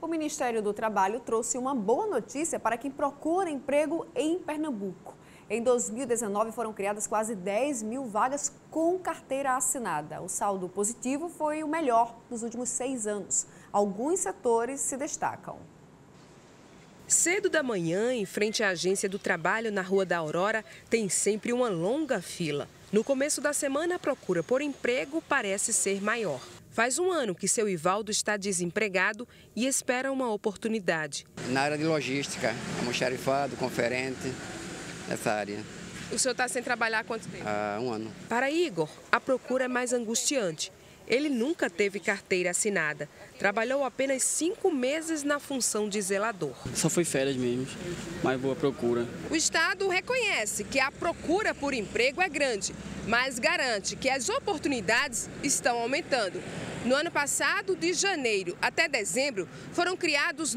O Ministério do Trabalho trouxe uma boa notícia para quem procura emprego em Pernambuco. Em 2019, foram criadas quase 10 mil vagas com carteira assinada. O saldo positivo foi o melhor dos últimos 6 anos. Alguns setores se destacam. Cedo da manhã, em frente à agência do trabalho na Rua da Aurora, tem sempre uma longa fila. No começo da semana, a procura por emprego parece ser maior. Faz um ano que seu Ivaldo está desempregado e espera uma oportunidade. Na área de logística, almoxarifado, conferente, nessa área. O senhor está sem trabalhar há quanto tempo? Há um ano. Para Igor, a procura é mais angustiante. Ele nunca teve carteira assinada. Trabalhou apenas 5 meses na função de zelador. Só foi férias mesmo, mas boa procura. O Estado reconhece que a procura por emprego é grande, mas garante que as oportunidades estão aumentando. No ano passado, de janeiro até dezembro, foram criados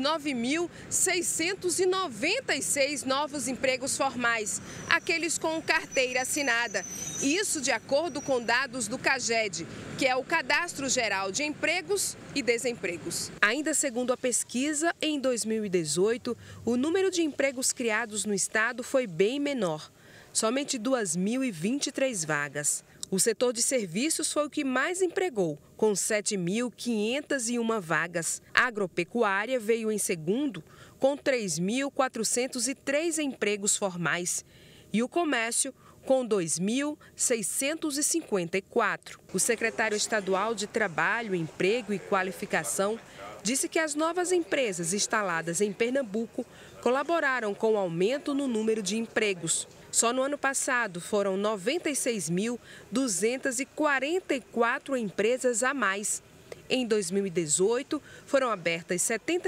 9.696 novos empregos formais, aqueles com carteira assinada. Isso de acordo com dados do CAGED, que é o Cadastro Geral de Empregos e Desempregos. Ainda segundo a pesquisa, em 2018, o número de empregos criados no estado foi bem menor, somente 2.023 vagas. O setor de serviços foi o que mais empregou, com 7.501 vagas. A agropecuária veio em segundo, com 3.403 empregos formais. E o comércio, com 2.654. O secretário estadual de Trabalho, Emprego e Qualificação disse que as novas empresas instaladas em Pernambuco colaboraram com o aumento no número de empregos. Só no ano passado foram 96.244 empresas a mais. Em 2018, foram abertas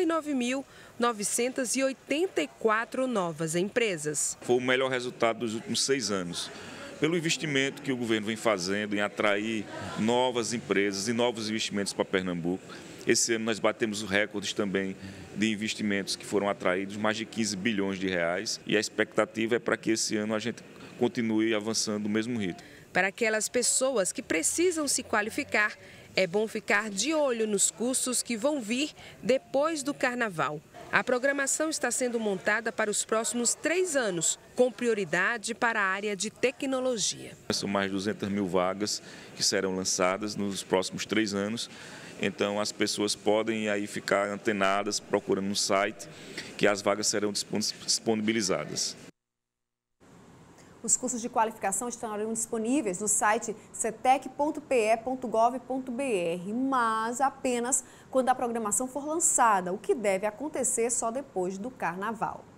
79.984 novas empresas. Foi o melhor resultado dos últimos 6 anos. Pelo investimento que o governo vem fazendo em atrair novas empresas e novos investimentos para Pernambuco. Esse ano nós batemos recordes também de investimentos que foram atraídos, mais de 15 bilhões de reais. E a expectativa é para que esse ano a gente continue avançando no mesmo ritmo. Para aquelas pessoas que precisam se qualificar, é bom ficar de olho nos cursos que vão vir depois do Carnaval. A programação está sendo montada para os próximos 3 anos, com prioridade para a área de tecnologia. São mais de 200 mil vagas que serão lançadas nos próximos 3 anos. Então, as pessoas podem aí ficar antenadas, procurando no site, que as vagas serão disponibilizadas. Os cursos de qualificação estarão disponíveis no site cetec.pe.gov.br, mas apenas quando a programação for lançada, o que deve acontecer só depois do Carnaval.